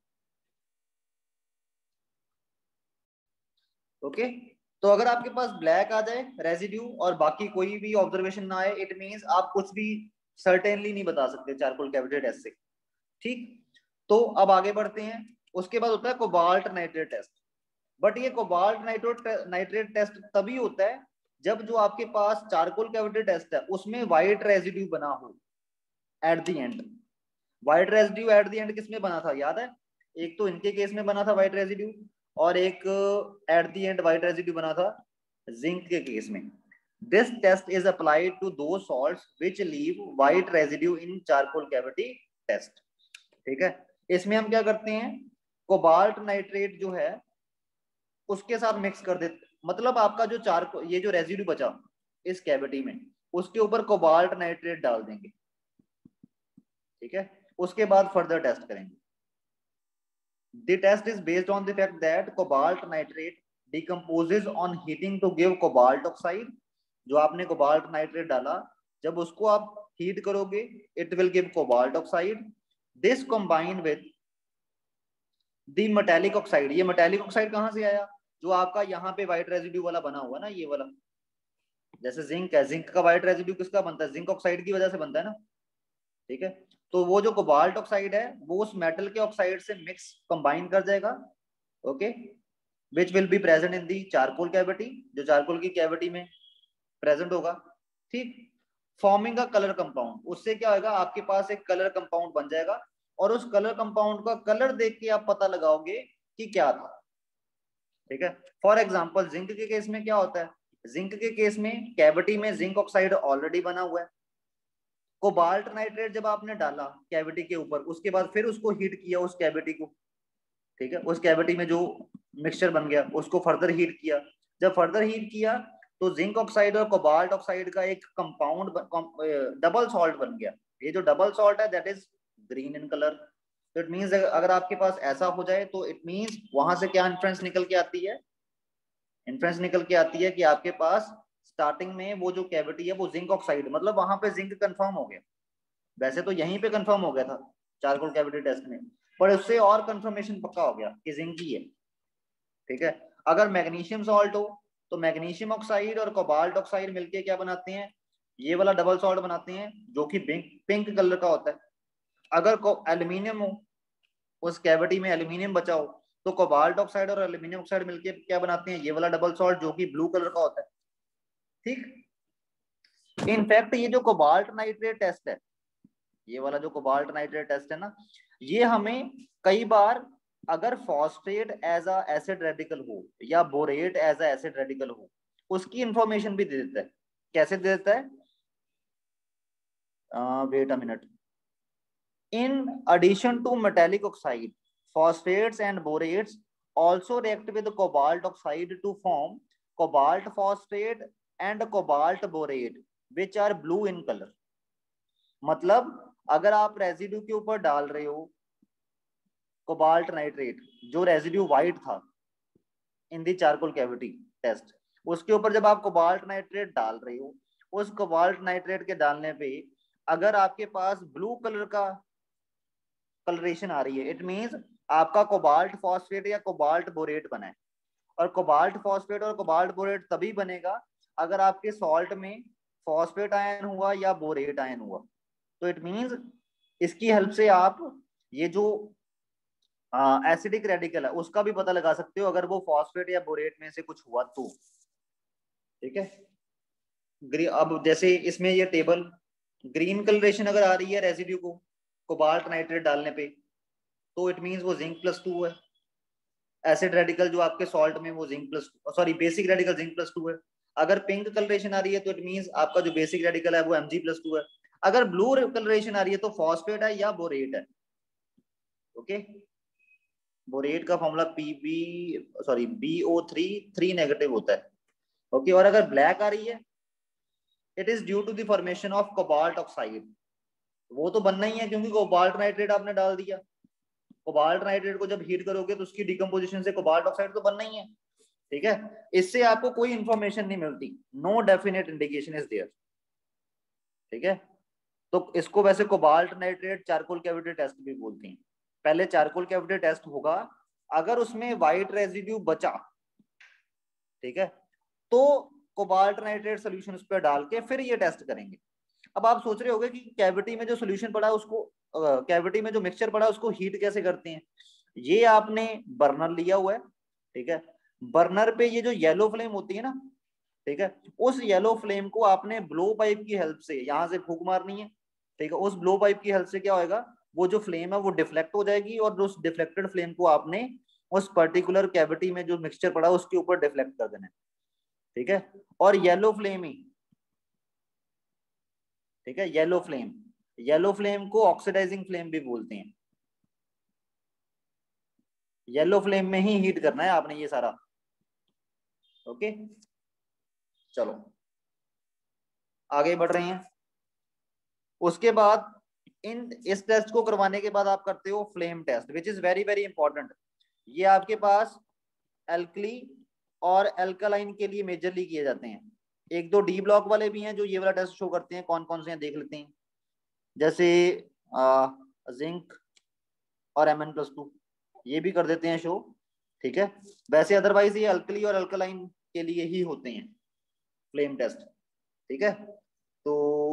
ओके। तो अगर आपके पास ब्लैक आ जाए रेजिड्यू और बाकी कोई भी ऑब्जर्वेशन ना आए, इट मींस आप कुछ भी सर्टेनली नहीं बता सकते चारकोल कैविटी टेस्ट से, ठीक। तो अब आगे बढ़ते हैं, उसके बाद होता है कोबाल्ट नाइट्रेट टेस्ट, बट ये कोबाल्ट नाइट्रेट नाइट्रेट टेस्ट तभी होता है जब जो आपके पास चारकोल कैविटी टेस्ट है उसमें व्हाइट रेजिड्यू बना हो at the end. White residue at the end किसमें बना था याद है, एक तो इनके केस में बना था व्हाइट रेजिड्यू, और एक at the end white residue बना था जिंक के केस में। This test is applied to दो salts which leave white residue in charcoal cavity test, ठीक है। इसमें हम क्या करते हैं, कोबाल्ट नाइट्रेट जो है उसके साथ मिक्स कर देते, मतलब आपका जो चारकोल, ये जो रेजिड्यू बचा इस कैविटी में, उसके ऊपर कोबाल्ट नाइट्रेट डाल देंगे, ठीक है, उसके बाद फर्दर टेस्ट करेंगे। The test is based on the fact that cobalt nitrate decomposes on heating to give cobalt oxide। जो आपने कोबाल्ट नाइट्रेट डाला, जब उसको आप हीट करोगे it will give cobalt oxide। This combined with the metallic oxide, ये metallic oxide कहाँ से आया, जो आपका यहाँ पे व्हाइट रेजिड्यू वाला बना हुआ ना, ये वाला, जैसे जिंक है, जिंक का व्हाइट रेजिड्यू किसका बनता है, जिंक ऑक्साइड की वजह से बनता है ना, ठीक है। तो वो जो कोबाल्ट ऑक्साइड है वो उस मेटल के ऑक्साइड से मिक्स कंबाइन कर जाएगा, okay, which will be present in the charcoal cavity, जो चारकोल की कैविटी में प्रेजेंट होगा, ठीक। फॉर्मिंग अ कलर कंपाउंड, उससे क्या होगा, आपके पास एक कलर कंपाउंड बन जाएगा और उस कलर कंपाउंड का कलर देख के आप पता लगाओगे कि क्या था, ठीक है। फॉर एग्जांपल जिंक के केस में क्या होता है, जिंक के केस में कैविटी में जिंक ऑक्साइड ऑलरेडी बना हुआ है, कोबाल्ट नाइट्रेट जब आपने डाला कैविटी के ऊपर, उसके बाद फिर उसको हीट किया उस कैविटी को, ठीक है, उस कैविटी में जो मिक्सचर बन गया उसको फर्दर हीट किया, जब फर्दर हीट किया तो जिंक ऑक्साइड और कोबाल्ट ऑक्साइड का एक कंपाउंड डबल सॉल्ट बन गया। ये जो डबल सॉल्ट है that is green in colour. तो इट मींस अगर आपके पास ऐसा हो जाए तो इट मींस वहां से क्या इन्फ्रेंस निकल के आती है, इन्फ्रेंस निकल के आती है कि आपके पास स्टार्टिंग में वो जो कैविटी है वो जिंक ऑक्साइड, मतलब वहां पे जिंक कंफर्म हो गया। वैसे तो यहीं पे कंफर्म हो गया था चारकोल कैविटी टेस्ट में, पर उससे और कंफर्मेशन पक्का हो गया कि जिंक ही है, ठीक है। अगर मैग्नीशियम सॉल्ट हो तो मैग्नीशियम ऑक्साइड और कोबाल्ट ऑक्साइड मिलके क्या बनाते हैं, ये वाला डबल सॉल्ट बनाते हैं जो कि पिंक पिंक कलर का होता है। अगर एल्यूमिनियम हो, उस कैविटी में एल्यूमिनियम बचा हो, तो कोबाल्ट ऑक्साइड और एल्यूमिनियम ऑक्साइड मिलके क्या बनाते हैं, ये वाला डबल सॉल्ट जो कि ब्लू कलर का होता है, ठीक। इनफैक्ट ये जो कोबाल्ट नाइट्रेट टेस्ट है, ये वाला जो कोबाल्ट नाइट्रेट टेस्ट है ना, ये हमें कई बार अगर phosphate as a acid radical हो या borate as a acid radical हो, उसकी इंफॉर्मेशन भी दे देता है। कैसे दे देता है, wait a minute, in addition to metallic oxide, phosphates and borates also react with cobalt oxide to form cobalt phosphate and cobalt borate which are blue in color। मतलब अगर आप रेजिड्यू के ऊपर डाल रहे हो कोबाल्ट नाइट्रेट, जो residue white था in the charcoal cavity test, उसके ऊपर जब आप कोबाल्ट नाइट्रेट डाल रहे हो, उस कोबाल्ट नाइट्रेट के डालने पे अगर आपके पास ब्लू कलर का कलरेशन आ रही है, इट मींस आपका कोबाल्ट फॉस्फेट या कोबाल्ट बोरेट बना है। और कोबाल्ट फॉस्फेट और कोबाल्ट बोरेट तभी बनेगा अगर आपके सॉल्ट में फॉस्फेट आयन हुआ या बोरेट आयन हुआ। तो इट मींस इसकी हेल्प से आप ये जो एसिडिक रेडिकल है उसका भी पता लगा सकते हो अगर वो फॉस्फेट या बोरेट में से कुछ हुआ तो, ठीक है। अब जैसे इसमें ये टेबल ग्रीन कलरेशन अगर आ रही है रेसिड्यू को कोबाल्ट नाइट्रेट डालने पे, तो इट मींस वो जिंक प्लस टू है। एसिड रेडिकल जो आपके सॉल्ट में वो zinc plus sorry basic radical zinc plus two है। अगर पिंक कलरेशन आ रही है तो इट मींस आपका जो बेसिक रेडिकल है वो एम जी प्लस टू है। अगर ब्लू कलरेशन आ रही है तो फॉस्फेट है या बोरेट है, ओके। बोरेट का formula PB sorry B O three three negative होता है, ओके। और अगर ब्लैक आ रही है it is due to the formation of cobalt oxide, वो तो बनना ही है क्योंकि कोबाल्ट नाइट्रेट आपने डाल दिया। कोबाल्ट नाइट्रेट को जब हीट करोगे तो उसकी डिकम्पोजिशन से कोबाल्ट ऑक्साइड तो बनना ही है, ठीक है। इससे आपको कोई इंफॉर्मेशन नहीं मिलती, no definite indication is there, ठीक है। तो इसको वैसे cobalt nitrate charcoal cavity test भी बोलते हैं। पहले चारकोल कैविटी टेस्ट होगा, अगर उसमें व्हाइट रेजिड्यू बचा, ठीक है, तो कोबाल्ट नाइट्रेट सोल्यूशन उस पर डाल के फिर ये टेस्ट करेंगे। अब आप सोच रहे होंगे कि कैविटी में जो सोल्यूशन पड़ा है उसको कैविटी में जो मिक्सचर पड़ा है उसको हीट कैसे करते हैं। ये आपने बर्नर लिया हुआ है, ठीक है। बर्नर पे ये जो येलो फ्लेम होती है ना, ठीक है, उस येलो फ्लेम को आपने ब्लो पाइप की हेल्प से यहां से फूंक मारनी है, ठीक है। उस ब्लो पाइप की हेल्प से क्या होएगा, वो जो फ्लेम है वो डिफ्लेक्ट हो जाएगी और उस डिफ्लेक्टेड फ्लेम को आपने उस पर्टिकुलर कैविटी में जो मिक्सचर पड़ा है उसके ऊपर डिफ्लेक्ट कर देना है, ठीक है। और येलो फ्लेम ही, ठीक है, येलो फ्लेम, येलो फ्लेम को ऑक्सीडाइजिंग फ्लेम भी बोलते हैं। येलो फ्लेम में ही हीट करना है आपने ये सारा, ओके। चलो आगे बढ़ रहे हैं। उसके बाद इन इस टेस्ट को करवाने के बाद आप करते हो flame test which is very very important. ये आपके पास एल्कली और एल्कालाइन के लिए मेजरली किए जाते हैं। एक दो डी ब्लॉक वाले भी हैं जो ये वाला टेस्ट शो करते हैं, कौन कौन से हैं देख लेते हैं। जैसे जिंक और एम एन प्लस टू ये भी कर देते हैं शो, ठीक है। वैसे अदरवाइज ये अल्कली और अल्कलाइन के लिए ही होते हैं फ्लेम टेस्ट, ठीक है। तो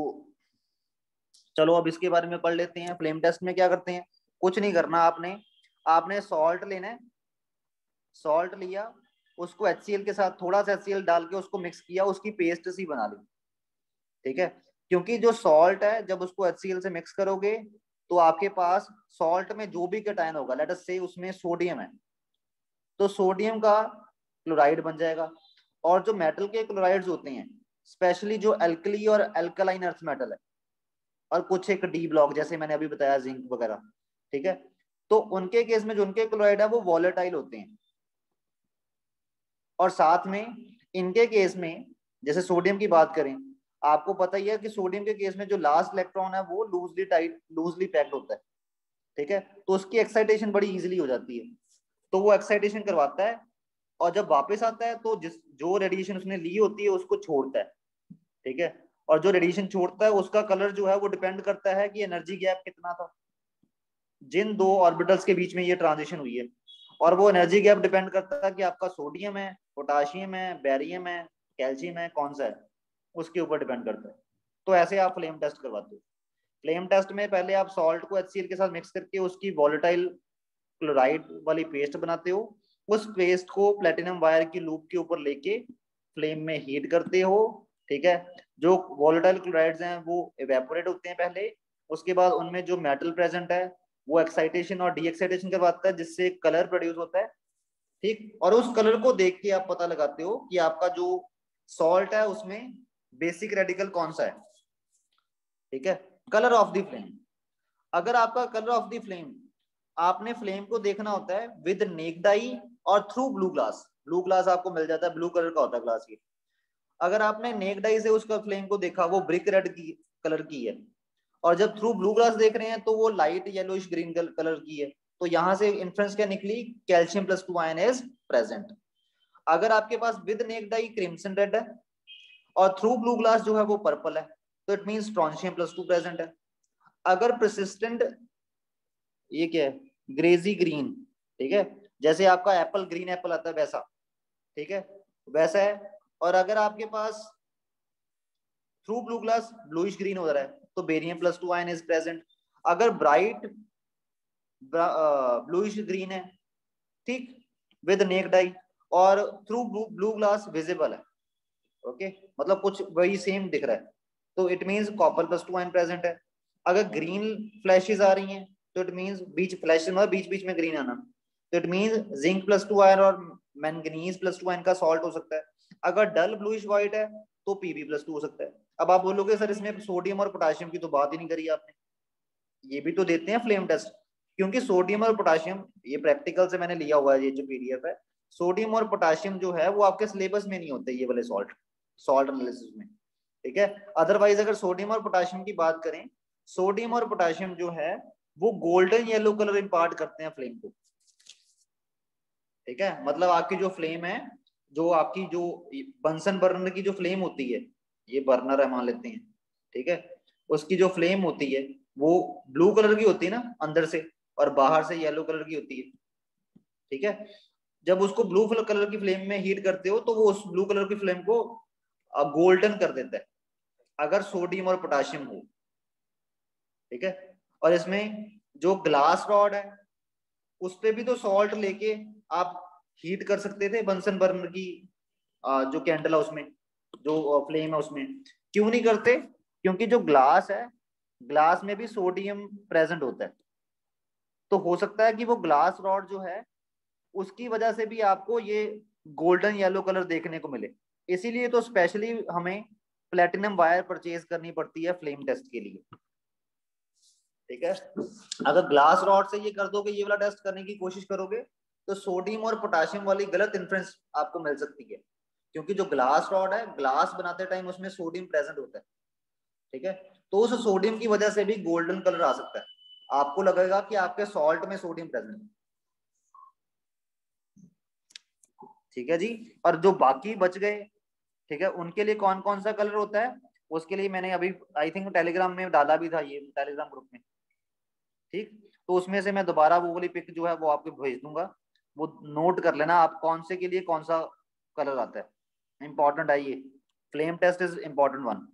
चलो अब इसके बारे में पढ़ लेते हैं। फ्लेम टेस्ट में क्या करते हैं, कुछ नहीं करना आपने, आपने सॉल्ट लेना है, सॉल्ट लिया उसको HCl के साथ थोड़ा सा HCl डाल के उसको मिक्स किया, उसकी पेस्ट सी बना ली, ठीक है। क्योंकि जो सॉल्ट है जब उसको HCl से मिक्स करोगे तो आपके पास सॉल्ट में जो भी कैटायन होगा, लेट अस से उसमें सोडियम है, तो सोडियम का क्लोराइड बन जाएगा। और जो मेटल के क्लोराइड्स होते हैं, स्पेशली जो एल्कली और एल्कलाइन अर्थ मेटल है, और कुछ एक डी ब्लॉक जैसे मैंने अभी बताया, जिंक वगैरह, ठीक है, तो उनके केस में जो उनके क्लोराइड है वो वॉलेटाइल होते हैं। और साथ में इनके केस में जैसे सोडियम की बात करें, आपको पता ही है कि सोडियम के केस में जो लास्ट इलेक्ट्रॉन है वो लूजली टाइट लूजली पैक्ड होता है, ठीक है, तो उसकी एक्साइटेशन बड़ी इजीली हो जाती है, तो वो एक्साइटेशन करवाता है, और जब वापस आता है तो जिस जो रेडिएशन उसने ली होती है उसको छोड़ता है, ठीक है। और जो रेडिएशन छोड़ता है उसका कलर जो है वो डिपेंड करता है कि एनर्जी गैप कितना था जिन दो ऑर्बिटल्स के बीच में ये ट्रांजिशन हुई है, और वो एनर्जी गैप डिपेंड करता है कि आपका सोडियम है, पोटाशियम है, बेरियम है, कैल्शियम है, कौन सा है, उसके ऊपर डिपेंड करता है। तो ऐसे आप फ्लेम टेस्ट करवाते हो। फ्लेम टेस्ट में पहले आप सॉल्ट को HCl के साथ मिक्स करके उसकी वॉलेटाइल क्लोराइड वाली पेस्ट बनाते हो, उस पेस्ट को प्लेटिनम वायर की लूप के ऊपर लेके फ्लेम में हीट करते हो, ठीक है। जो वॉलेटाइल क्लोराइड्स हैं वो इवेपोरेट होते हैं पहले, उसके बाद उनमें जो मेटल प्रेजेंट है वो एक्साइटेशन और डी एक्साइटेशन करवाता है, जिससे कलर प्रोड्यूस होता है, ठीक। और उस कलर को देख के आप पता लगाते हो कि आपका जो सॉल्ट है उसमें बेसिक रेडिकल कौन सा है, ठीक है। कलर ऑफ द फ्लेम, अगर आपका कलर ऑफ द फ्लेम, आपने फ्लेम को देखना होता है विद नेक्ड आई और through blue glass. Blue glass आपको मिल जाता है, ब्लू कलर का होता है ग्लास ये। अगर आपने नेक्ड आई से उसका फ्लेम को देखा, वो ब्रिक रेड की कलर की है, और जब थ्रू ब्लू ग्लास देख रहे हैं तो वो लाइट येलोइश ग्रीन कलर की है, तो यहां से इन्फ्रेंस क्या निकली, calcium plus two ion is present. अगर आपके पास with naked eye crimson red है और थ्रू ब्लू ग्लास जो है वो पर्पल है, तो it mean strontium plus two present है। अगर परसिस्टेंट, ये क्या है, ग्रेजी ग्रीन, ठीक है, जैसे आपका एप्पल ग्रीन एप्पल आता है वैसा, ठीक है, वैसा है। और अगर आपके पास through blue glass bluish green हो रहा है तो barium plus two ion is present. अगर ब्राइट ब्लूइश ग्रीन है, ठीक, विद नेक्ड आई और थ्रू ब्लू ग्लास विजिबल है, ओके, मतलब कुछ वही सेम दिख रहा है, तो it means copper plus two ion present है। अगर ग्रीन फ्लैशेस आ रही हैं तो इट मींस बीच फ्लैश में बीच बीच में ग्रीन आना, तो it means zinc plus two ion और मैंगनीज प्लस टू आयन का सॉल्ट हो सकता है। अगर डल ब्लूइश व्हाइट है तो पीबी प्लस टू हो सकता है। अब आप बोलोगे सर इसमें सोडियम और पोटाशियम की तो बात ही नहीं करी आपने, ये भी तो देते हैं फ्लेम टेस्ट, क्योंकि सोडियम और पोटाशियम, ये प्रैक्टिकल से मैंने लिया हुआ है, ये जो पीडीएफ है, सोडियम और पोटाशियम जो है वो आपके सिलेबस में नहीं होते ये वाले सॉल्ट सॉल्ट एनालिसिस में, ठीक है। अदरवाइज अगर सोडियम और पोटाशियम की बात करें, सोडियम और पोटाशियम जो है वो गोल्डन येलो कलर इम्पार्ट करते हैं फ्लेम को, ठीक है। मतलब आपकी जो फ्लेम है, जो आपकी जो बंसन बर्नर की जो फ्लेम होती है, ये बर्नर है मान लेते हैं, ठीक है, उसकी जो फ्लेम होती है वो ब्लू कलर की होती है ना अंदर से, और बाहर से येलो कलर की होती है, ठीक है। जब उसको ब्लू कलर की फ्लेम में हीट करते हो तो वो उस ब्लू कलर की फ्लेम को गोल्डन कर देता है, अगर सोडियम और पोटाशियम हो, ठीक है। और इसमें जो ग्लास रॉड है उस पे भी तो सॉल्ट लेके आप हीट कर सकते थे, बंसन बर्नर की जो कैंडल है उसमें, जो फ्लेम है उसमें, क्यों नहीं करते, क्योंकि जो ग्लास है, ग्लास में भी सोडियम प्रेजेंट होता है, तो हो सकता है कि वो ग्लास रॉड जो है उसकी वजह से भी आपको ये गोल्डन येलो कलर देखने को मिले। इसीलिए तो स्पेशली हमें प्लेटिनम वायर परचेज करनी पड़ती है फ्लेम टेस्ट के लिए, ठीक है। अगर ग्लास रॉड से ये कर दोगे, ये वाला टेस्ट करने की कोशिश करोगे, तो सोडियम और पोटाशियम वाली गलत इन्फ्लुएंस आपको मिल सकती है, क्योंकि जो ग्लास रॉड है, ग्लास बनाते टाइम उसमें सोडियम प्रेजेंट होता है, ठीक है, तो उस सोडियम की वजह से भी गोल्डन कलर आ सकता है, आपको लगेगा कि आपके सॉल्ट में सोडियम प्रेजेंट है, ठीक है जी। और जो बाकी बच गए, ठीक है, उनके लिए कौन कौन सा कलर होता है, उसके लिए मैंने अभी आई थिंक टेलीग्राम में डाला भी था, ये टेलीग्राम ग्रुप में, ठीक, तो उसमें से मैं दोबारा वो वाली पिक जो है वो आपको भेज दूंगा, वो नोट कर लेना आप कौन से के लिए कौन सा कलर आता है, इंपॉर्टेंट है ये, flame test is important one.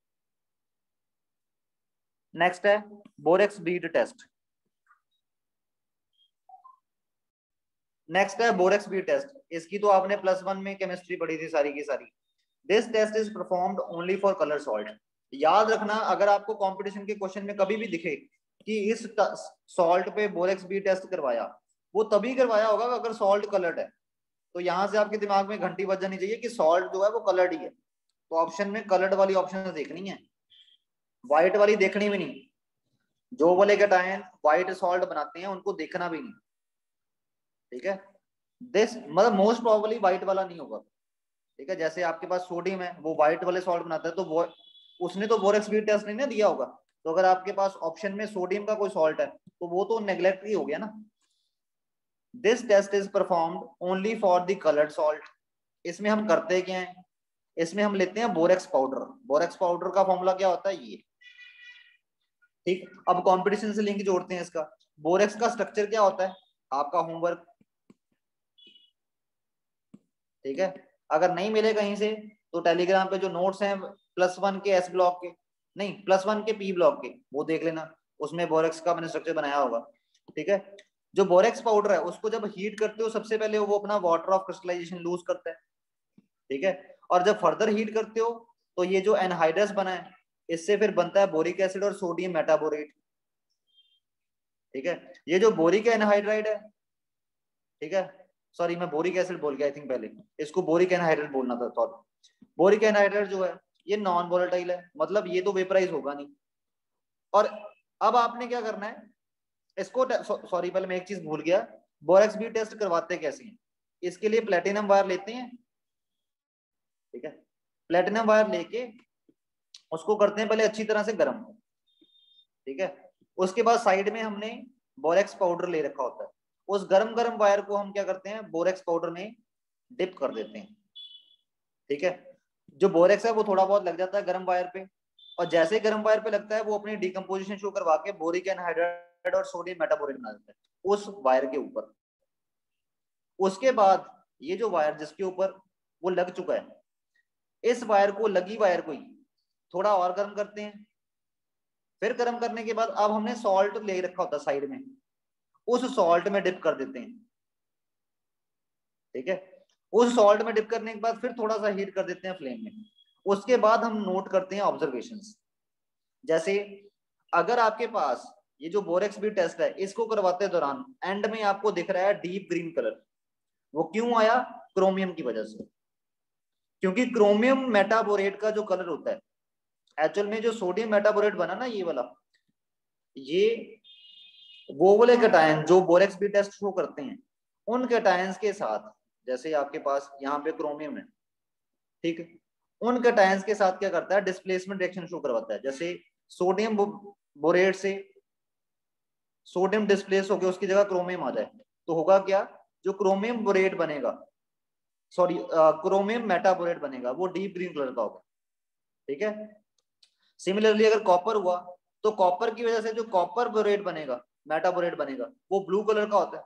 Next है बोरेक्स बीड टेस्ट। नेक्स्ट है बोरेक्स बी टेस्ट, इसकी तो आपने प्लस वन में केमिस्ट्री पढ़ी थी सारी की सारी। This test is performed only for colour salt. याद रखना, अगर आपको कंपटीशन के क्वेश्चन में कभी भी दिखे कि इस सॉल्ट पे बोरेक्स बी टेस्ट करवाया, वो तभी करवाया होगा अगर सॉल्ट कलर्ड है। तो यहां से आपके दिमाग में घंटी बज जानी चाहिए कि सॉल्ट जो है वो कलर्ड ही है। तो ऑप्शन में कलर्ड वाली ऑप्शन देखनी है, व्हाइट वाली देखनी भी नहीं। जो वाले कैटायन व्हाइट सॉल्ट बनाते हैं उनको देखना भी नहीं, ठीक है। दिस मतलब मोस्ट प्रोबेबली व्हाइट वाला नहीं होगा, ठीक है। जैसे आपके पास सोडियम है, वो व्हाइट वाले सॉल्ट बनाता है, तो वो उसने तो बोरेक्स बी टेस्ट नहीं ना दिया होगा। तो अगर आपके पास ऑप्शन में सोडियम का कोई सॉल्ट है तो वो तो नेग्लेक्ट ही हो गया ना। This test is performed only for the coloured salt. इसमें हम करते क्या है, इसमें हम लेते हैं बोरेक्स पाउडर। बोरेक्स पाउडर का फॉर्मूला क्या होता है, ये, ठीक। अब कंपटीशन से लिंक जोड़ते हैं इसका। बोरेक्स का स्ट्रक्चर क्या होता है, आपका होमवर्क, ठीक है। अगर नहीं मिले कहीं से तो टेलीग्राम पे जो नोट्स हैं प्लस वन के एस ब्लॉक के, नहीं प्लस वन के पी ब्लॉक के, वो देख लेना, उसमें बोरेक्स का मैंने स्ट्रक्चर बनाया होगा, ठीक है। जो बोरेक्स पाउडर है उसको जब हीट करते हो सबसे पहले वो अपना वाटर ऑफ क्रिस्टलाइजेशन लूज करता है, ठीक है। और जब फर्दर हीट करते हो तो ये जो एनहाइड्रस बना है इससे फिर बनता है बोरिक एसिड और सोडियम मेटाबोरेट, ठीक है। ये जो बोरिक एनहाइड्राइड है, ठीक है, सॉरी मैं बोरिक एसिड बोल गया आई थिंक पहले, इसको बोरिक एनहाइड्राइड बोलना था, सॉरी। बोरिक एनहाइड्राइड जो है ये नॉन वोलेटाइल है, मतलब ये तो वेपराइज होगा नहीं। और अब आपने क्या करना है इसको, सॉरी पहले मैं एक चीज भूल गया, बोरेक्स बी टेस्ट करवाते कैसे हैं। इसके लिए प्लेटिनम वायर लेते हैं, ठीक है। प्लेटिनम वायर लेके उसको करते हैं पहले अच्छी तरह से गर्म, ठीक है। उसके बाद साइड में हमने बोरेक्स पाउडर ले रखा होता है, उस गरम गरम वायर को हम क्या करते हैं बोरेक्स पाउडर में डिप कर देते हैं, ठीक है। जो बोरेक्स है वो थोड़ा बहुत लग जाता है गर्म वायर पे, और जैसे ही गर्म वायर पे लगता है वो अपनी डिकम्पोजिशन शो करवा के बोरिक एनहाइड्राइड और सोडियम मेटाबोरेट बना देता है उस वायर के ऊपर। उसके बाद ये जो वायर जिसके ऊपर वो लग चुका है, इस वायर को, लगी वायर को ही थोड़ा और गर्म करते हैं। फिर गर्म करने के बाद अब हमने सॉल्ट ले रखा होता है साइड में, उस सॉल्ट में डिप कर देते हैं, ठीक है। उस सॉल्ट में डिप करने के बाद फिर थोड़ा सा हीट कर देते हैं फ्लेम में। उसके बाद हम नोट करते हैं ऑब्जर्वेशंस। जैसे अगर आपके पास ये जो बोरेक्स बी टेस्ट है इसको करवाते दौरान एंड में आपको दिख रहा है डीप ग्रीन कलर, वो क्यों आया, क्रोमियम की वजह से। क्योंकि क्रोमियम मेटाबोरेट का जो कलर होता है, एक्चुअल में जो सोडियम मेटाबोरेट बना ना ये वाला, ये वो वाले कैटायन जो बोरेक्स बी टेस्ट शो करते हैं उन कैटायंस के साथ, जैसे आपके पास यहाँ पे क्रोमियम है, ठीक है, उन कैटायंस के साथ क्या करता है डिस्प्लेसमेंट रिएक्शन शो करवाता है। जैसे सोडियम बोरेट से सोडियम डिस्प्लेस होकर उसकी जगह क्रोमियम आ जाए तो होगा क्या, जो क्रोमियम बोरेट बनेगा, सॉरी क्रोमियम मेटाबोरेट बनेगा, वो डीप ग्रीन कलर का होगा, ठीक है। सिमिलरली अगर कॉपर हुआ तो कॉपर की वजह से जो कॉपर बोरेट बनेगा, मेटाबोरेट बनेगा, वो ब्लू कलर का होता है,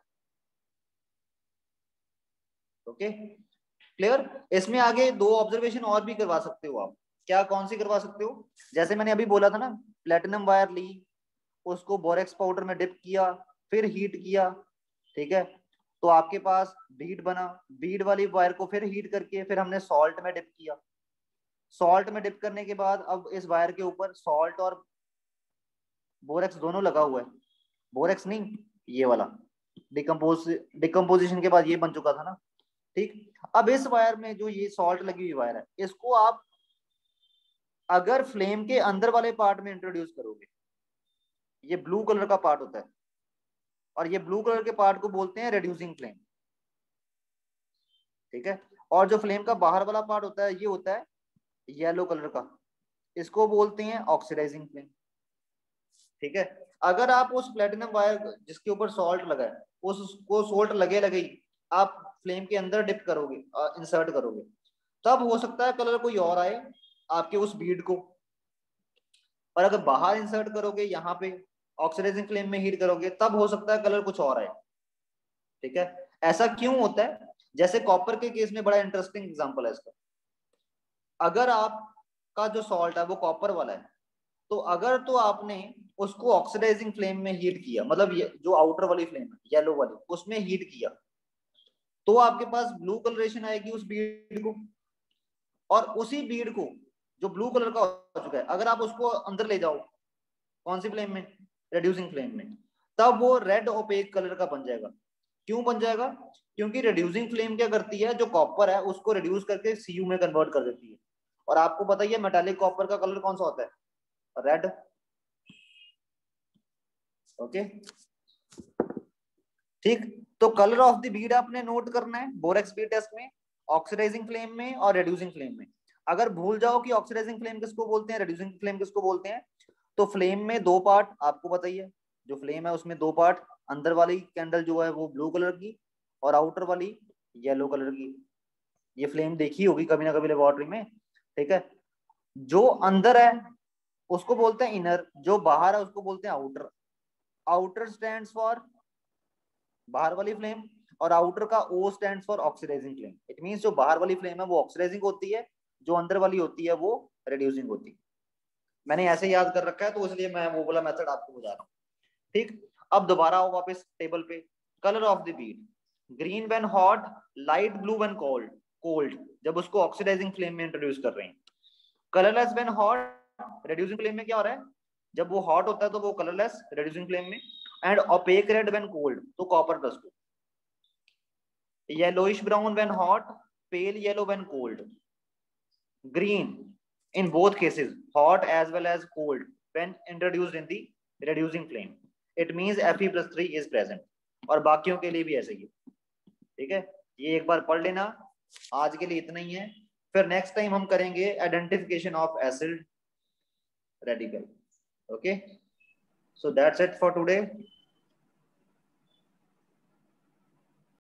ओके क्लियर। इसमें आगे दो ऑब्जर्वेशन और भी करवा सकते हो आप, क्या कौन सी करवा सकते हो, जैसे मैंने अभी बोला था ना, प्लेटिनम वायर ली, उसको बोरेक्स पाउडर में डिप किया, फिर हीट किया, ठीक है, तो आपके पास बीड बना, बीड वाली वायर को फिर हीट करके फिर हमने सॉल्ट में डिप किया। सॉल्ट में डिप करने के बाद अब इस वायर के ऊपर सॉल्ट और बोरेक्स दोनों लगा हुआ है, बोरेक्स नहीं ये वाला, डिकम्पोज डिकम्पोजिशन के बाद ये बन चुका था ना, ठीक। अब इस वायर में जो ये सॉल्ट लगी हुई वायर है, इसको आप अगर फ्लेम के अंदर वाले पार्ट में इंट्रोड्यूस करोगे, ये ब्लू कलर का पार्ट होता है, और ये ब्लू कलर के पार्ट को बोलते हैं रिड्यूसिंग फ्लेम, ठीक है। और जो फ्लेम का बाहर वाला पार्ट होता है ये होता है येलो कलर का, इसको बोलते हैं ऑक्सीडाइजिंग फ्लेम, ठीक है। अगर आप उस प्लेटिनम वायर जिसके ऊपर सॉल्ट लगा है उसको सॉल्ट लगे लगे ही आप फ्लेम के अंदर डिप करोगे, इंसर्ट करोगे, तब हो सकता है कलर कोई और आए आपके उस बीड को। और अगर बाहर इंसर्ट करोगे यहाँ पे ऑक्सीडाइजिंग फ्लेम में हीट करोगे तब हो सकता है कलर कुछ और आए, ठीक है। ऐसा क्यों होता है, जैसे कॉपर के केस में बड़ा इंटरेस्टिंग एग्जांपल है इसका। अगर आपका जो सॉल्ट है वो कॉपर वाला है, तो अगर तो आपने उसको ऑक्सीडाइजिंग फ्लेम में हीट किया, मतलब ये जो आउटर वाली फ्लेम है येलो वाली उसमें हीट किया, तो आपके पास ब्लू कलरेशन आएगी उस बीड को, और उसी बीड को जो ब्लू कलर का हो चुका है अगर आप उसको अंदर ले जाओ कौन सी फ्लेम में, रिड्यूसिंग फ्लेम में, तब वो रेड ओपेक कलर का बन जाएगा। क्यों बन जाएगा? क्योंकि रिड्यूसिंग फ्लेम क्या करती है, जो कॉपर है उसको रिड्यूस करके सीयू में कन्वर्ट कर देती है, और आपको पता ही है मेटालिक कॉपर का कलर कौन सा होता है, रेड। ओके ठीक, तो कलर ऑफ द बीड आपने नोट करना है बोरेक्स बीड टेस्ट में, ऑक्सीडाइजिंग फ्लेम में और रिड्यूसिंग फ्लेम में। अगर भूल जाओ कि ऑक्सीडाइजिंग फ्लेम किसको बोलते हैं, रिड्यूसिंग फ्लेम किसको बोलते हैं, तो फ्लेम में दो पार्ट आपको पता ही है, जो फ्लेम है उसमें दो पार्ट, अंदर वाली कैंडल जो है वो ब्लू कलर की और आउटर वाली येलो कलर की। ये फ्लेम देखी होगी कभी ना कभी लेबोरेटरी में, ठीक है। जो अंदर है उसको बोलते हैं इनर, जो बाहर है उसको बोलते हैं आउटर। आउटर स्टैंड्स फॉर बाहर वाली फ्लेम, और आउटर का O stands for oxidising flame. It means जो बाहर वाली फ्लेम है वो ऑक्सीडाइजिंग होती है, जो अंदर वाली होती है वो रिड्यूसिंग होती है। मैंने ऐसे याद कर रखा है तो इसलिए मैं वो वाला मेथड आपको बता रहा हूँ। ठीक, अब दोबारा आओ वापस टेबल पे। Colour of the bead, green when hot, light blue when cold, cold जब उसको ऑक्सीडाइजिंग फ्लेम में इंट्रोड्यूस कर रहे हैं। Colourless when hot, reducing flame में क्या हो रहा है, जब वो हॉट होता है तो वो कलरलेस रिड्यूसिंग फ्लेम में। And opaque red when cold, तो copper plus two. Yellowish brown when hot, pale yellow when cold. Green in both cases, hot as well as cold when introduced in the reducing flame. It means Fe plus three is present. और बाकियों के लिए भी ऐसे ही, ठीक है। ये एक बार पढ़ लेना, आज के लिए इतना ही है। फिर नेक्स्ट टाइम हम करेंगे identification of acid radical. Okay, so that's it for today.